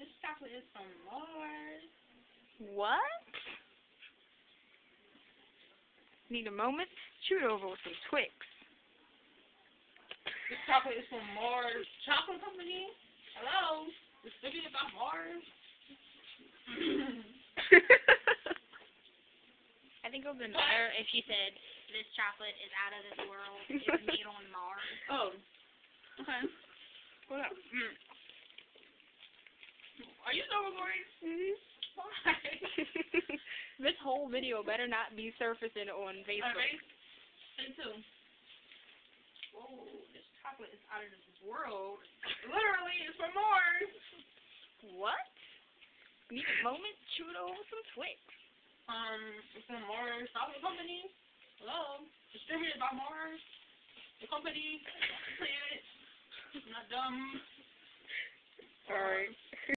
This chocolate is from Mars. What? Need a moment? Shoot over with some Twix. This chocolate is from Mars Chocolate Company. Hello? Distributed by Mars. I think it would have been better if you said, this chocolate is out of this world. It's made on Mars. Oh. Okay. What up? Are you still recording? Mm-hmm. Why? This whole video better not be surfacing on Facebook. Alright. Say two. Whoa, this chocolate is out of this world. Literally, it's from Mars. What? Need a moment? Shoot over with some Twix. It's from Mars Chocolate Company. Hello? Distributed by Mars. The company. Planet. I'm not dumb. Alright.